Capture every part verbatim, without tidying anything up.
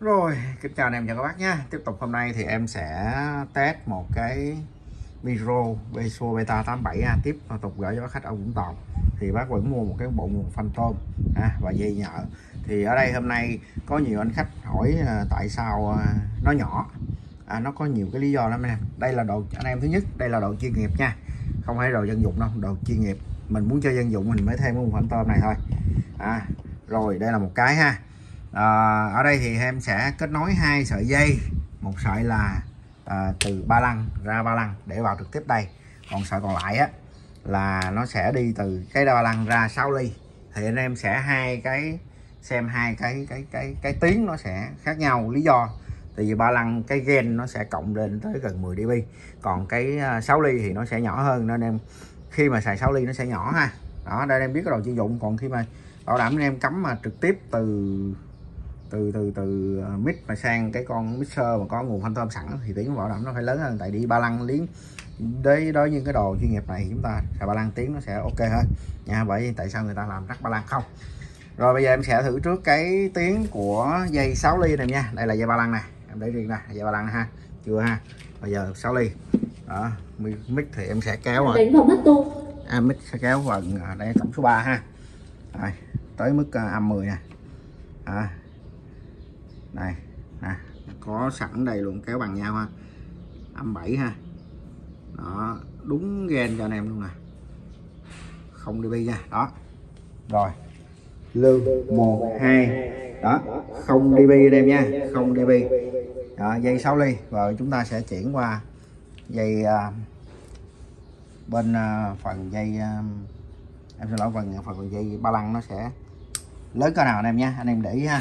Rồi, kính chào anh em chào các bác nhé. Tiếp tục hôm nay thì em sẽ test một cái micro Beso Beta tám bảy A tiếp tục gửi cho các khách ở Vũng Tàu. Thì bác vẫn mua một cái bộ nguồn phanh tôm à, và dây nhợ. Thì ở đây hôm nay có nhiều anh khách hỏi à, tại sao à, nó nhỏ. À, nó có nhiều cái lý do lắm anh em. Đây là đồ anh em thứ nhất, đây là đồ chuyên nghiệp nha. Không phải đồ dân dụng đâu, đồ chuyên nghiệp. Mình muốn chơi dân dụng mình mới thêm cái nguồn phanh tôm này thôi. À, rồi đây là một cái ha. À, ở đây thì em sẽ kết nối hai sợi dây, một sợi là à, từ ba lăng ra ba lăng để vào trực tiếp đây, còn sợi còn lại á là nó sẽ đi từ cái ba lăng ra sáu ly. Thì anh em sẽ hai cái xem hai cái cái cái cái tiếng nó sẽ khác nhau. Lý do thì ba lăng cái gen nó sẽ cộng lên tới gần mười dB, còn cái sáu ly thì nó sẽ nhỏ hơn, nên em khi mà xài sáu ly nó sẽ nhỏ ha. Đó, đây em biết cái đồ chuyên dụng. Còn khi mà bảo đảm anh em cắm mà trực tiếp từ từ từ từ mic mà sang cái con mixer mà có nguồn phanh tôm sẵn thì tiếng bảo đảm nó phải lớn hơn, tại đi ba lăng liếng đấy. Đối với cái đồ chuyên nghiệp này thì chúng ta xài ba lăng tiếng nó sẽ ok hơn nha. Bởi tại sao người ta làm rắc ba lăng không. Rồi bây giờ em sẽ thử trước cái tiếng của dây sáu ly này nha. Đây là dây ba lăng này, em để riêng ra dây ba lăng ha, chưa ha. Bây giờ sáu ly đó, mic thì em sẽ kéo rồi, đánh vào mắt tôi. À, mic sẽ kéo vào đây tổng số ba ha. Rồi, tới mức uh, âm mười nè. À, đây nè, có sẵn đây luôn, kéo bằng nhau ha, âm bảy ha. Đó, đúng gen cho anh em luôn nè, không dB nha. Đó rồi, lưu một hai đó, không dB anh em nha, không dB. Đó, dây sáu ly. Rồi chúng ta sẽ chuyển qua dây uh, bên uh, phần dây uh, em xin lỗi, phần phần dây ba lăng nó sẽ lớn cỡ nào anh em nha, anh em để ý ha.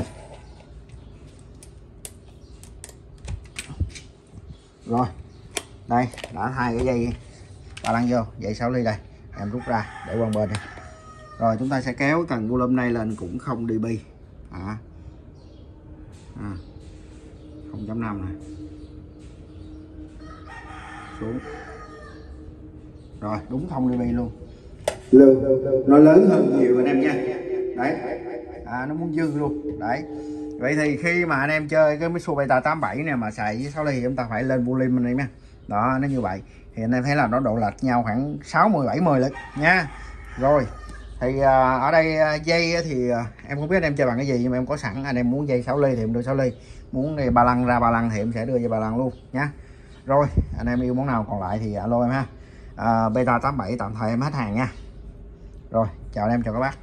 Rồi đây đã thay cái dây ba lăng vô, dây sáu ly đây em rút ra để qua bên đây. Rồi chúng ta sẽ kéo tầng volume này lên cũng không dB à, à không chấm năm này xuống. Rồi đúng không dB luôn, lương nó lớn hơn nhiều anh em nha. Đấy à, nó muốn dư luôn đấy. Vậy thì khi mà anh em chơi cái Beso Beta tám bảy này mà xài với sáu ly thì chúng ta phải lên volume anh em nha. Đó, nó như vậy thì anh em thấy là nó độ lệch nhau khoảng sáu mươi bảy mươi lận nha. Rồi thì à, ở đây à, dây thì à, em không biết anh em chơi bằng cái gì, nhưng mà em có sẵn. Anh em muốn dây sáu ly thì em đưa sáu ly, muốn dây ba lăng ra ba lăng thì em sẽ đưa dây ba lăng luôn nhá. Rồi anh em yêu món nào còn lại thì alo em ha. à, Beta tám bảy tạm thời em hết hàng nha. Rồi chào anh em, chào các bác.